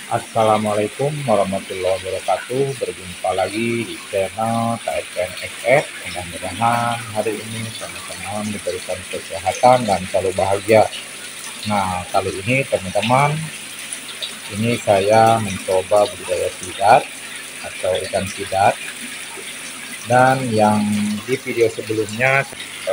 Assalamualaikum warahmatullahi wabarakatuh. Berjumpa lagi di channel KFN XF. Mudah-mudahan hari ini teman-teman diberikan kesehatan dan selalu bahagia. Nah, kali ini teman-teman, ini saya mencoba budidaya sidat atau ikan sidat. Dan yang di video sebelumnya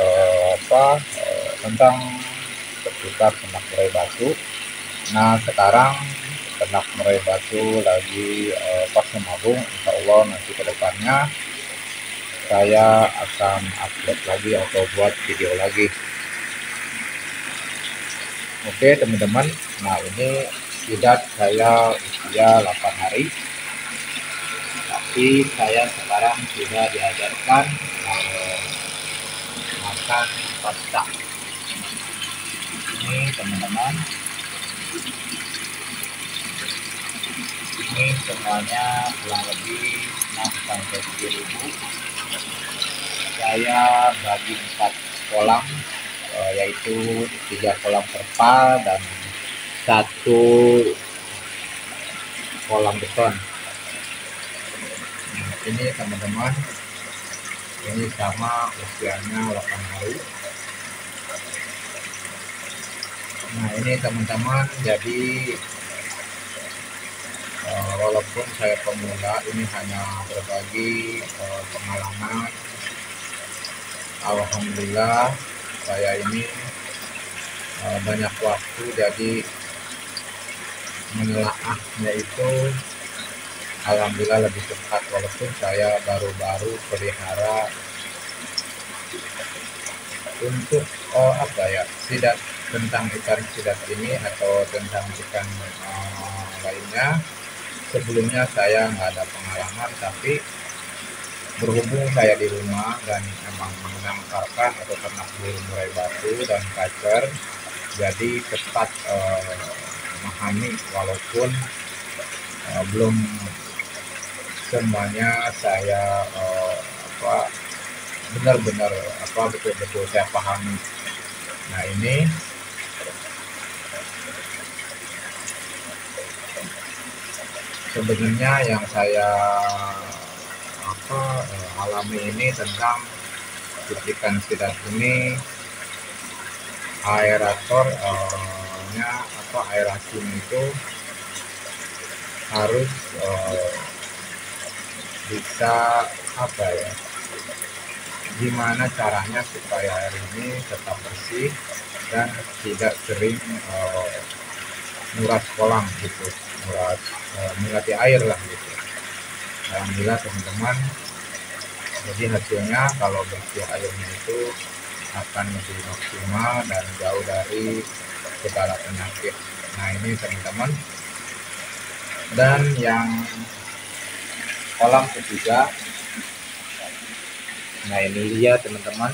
tentang seputar ternak murai batu. Nah, sekarang ternak murai batu lagi pas menabung. Insya Allah nanti kedepannya saya akan upload lagi atau buat video lagi. Oke teman-teman, nah ini sidat saya usia 8 hari, tapi saya sekarang sudah diajarkan makan pasta. Ini teman-teman, ini semuanya kurang lebih 6-7 ribu. Saya bagi 4 kolam, yaitu 3 kolam terpal dan 1 kolam beton. Nah, ini teman-teman, ini sama usianya 8 hari. Nah ini teman-teman, jadi walaupun saya pemula, ini hanya berbagi pengalaman. Alhamdulillah saya ini banyak waktu, jadi menelaahnya itu alhamdulillah lebih cepat, walaupun saya baru-baru pelihara untuk tidak tentang ikan sidat ini atau tentang ikan lainnya. Sebelumnya saya nggak ada pengalaman, tapi berhubung saya di rumah dan memang menangkarkan atau ternak burung murai batu dan kacer, jadi cepat memahami, walaupun belum semuanya saya benar-benar betul-betul saya pahami. Nah ini sebenarnya yang saya alami ini tentang ikan sidat ini, aerasinya itu harus bisa gimana caranya supaya air ini tetap bersih dan tidak sering nguras kolam gitu, mengganti air lah gitu. Alhamdulillah teman-teman, jadi hasilnya kalau bersih airnya itu akan lebih maksimal dan jauh dari segala penyakit. Nah ini teman-teman, dan yang kolam ketiga, nah ini dia teman-teman.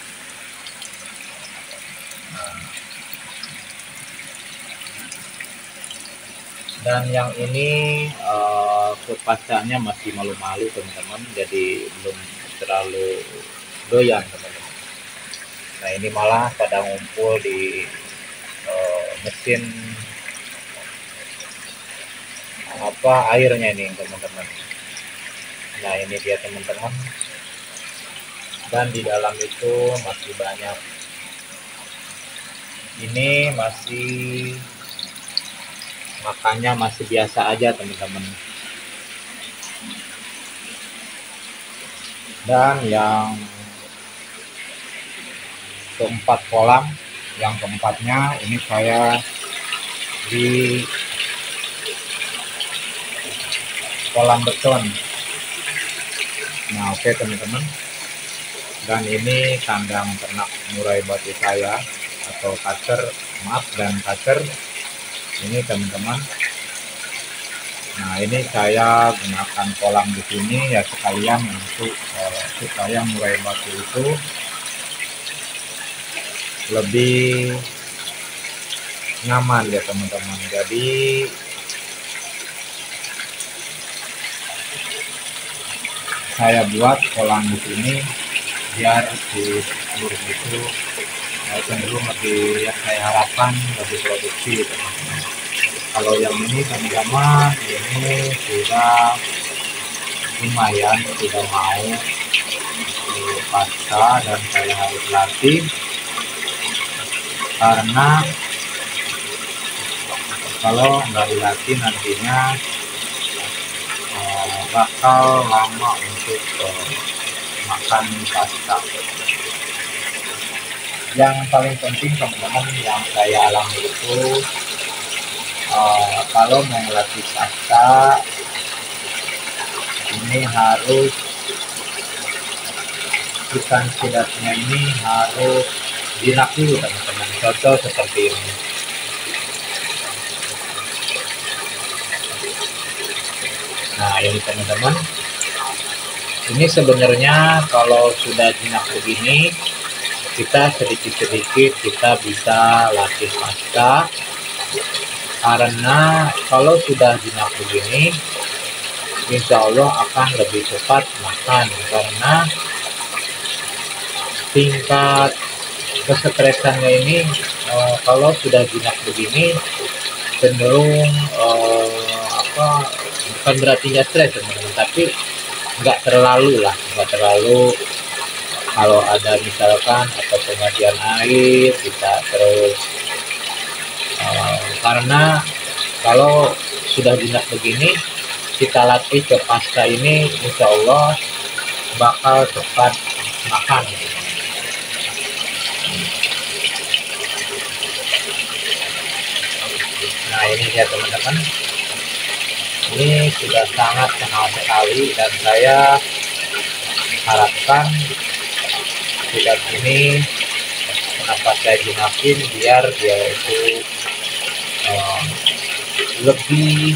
Dan yang ini food pastanya masih malu-malu teman-teman, jadi belum terlalu doyan teman-teman. Nah ini malah pada ngumpul di mesin airnya ini teman-teman. Nah ini dia teman-teman, dan di dalam itu masih banyak. Ini masih makannya masih biasa aja teman-teman. Dan yang keempat kolam, yang keempatnya ini saya di kolam beton. Nah oke teman-teman, dan ini kandang ternak murai batu saya atau kacer, dan kacer ini teman-teman. Nah ini saya gunakan kolam di sini ya sekalian untuk supaya murai batu itu lebih nyaman ya teman-teman. Jadi saya buat kolam di sini biar si burung itu cenderung lebih, yang saya harapkan lebih produksi teman-teman. Kalau yang ini teman-teman, ini sudah lumayan, sudah mau pasca, dan saya harus latih karena kalau nggak dilatih nantinya bakal lama untuk makan pasca. Yang paling penting teman-teman yang saya alami itu kalau mau melatih pasca ini harus ikan sidatnya ini harus jinak dulu teman-teman. Contoh seperti ini. Nah ini teman-teman, ini sebenarnya kalau sudah jinak begini, kita sedikit-sedikit kita bisa latih pasca, karena kalau sudah jinak begini insya Allah akan lebih cepat makan, karena tingkat kesetresannya ini kalau sudah jinak begini cenderung bukan berarti nggak stres teman-teman, tapi nggak terlalu lah, nggak terlalu. Kalau ada misalkan atau pengajian air kita terus karena kalau sudah jinak begini kita latih ke pasca ini insya Allah bakal cepat makan. Nah ini dia teman-teman, ini sudah sangat kenal sekali, dan saya harapkan sidat ini kenapa saya jinakin biar dia itu lebih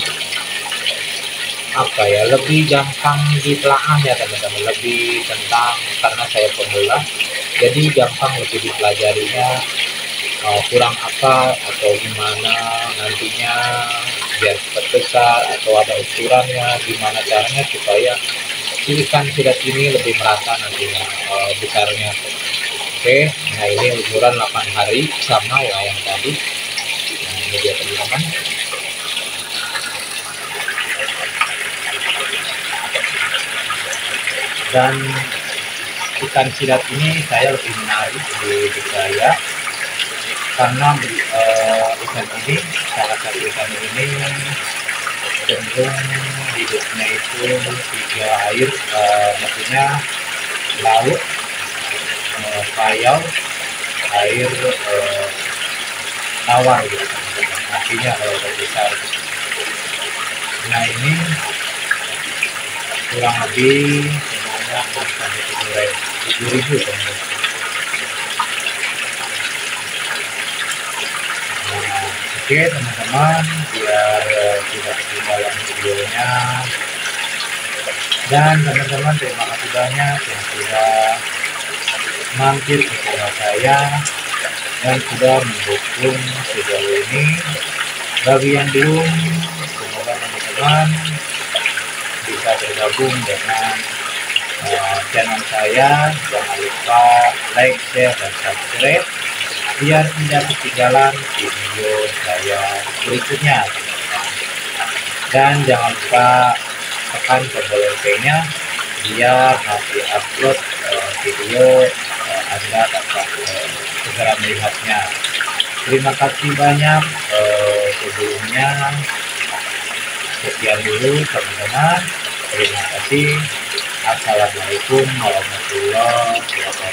lebih gampang ditelaah ya teman-teman, lebih tentang, karena saya pemula jadi gampang lebih dipelajarinya, kurang apa atau gimana nantinya biar cepat besar, atau ada ukurannya gimana caranya supaya ikan sidat ini lebih merata nantinya besarnya. Oke, nah ini ukuran 8 hari sama ya yang tadi. Nah ini dia teman-teman. Dan ikan sidat ini saya lebih menarik di saya karena ikan ini, salah satu ikan ini cenderung hidupnya itu 3 air, maksudnya laut, payau, air tawar gitu artinya kalau besar. Nah ini kurang lebih semuanya 7.000 teman-teman. Oke teman-teman, biar tidak ketinggalan videonya, dan teman-teman terima kasih banyak yang sudah mampir ke channel saya dan sudah mendukung video ini. Bagi yang belum, semoga teman-teman bisa bergabung dengan channel saya. Jangan lupa like, share, dan subscribe biar tidak ketinggalan video saya berikutnya. Dan jangan lupa tekan tombol loncengnya biar nanti upload video Anda dapat segera melihatnya. Terima kasih banyak sebelumnya. Sekian dulu teman-teman. Terima kasih. Assalamualaikum warahmatullahi wabarakatuh.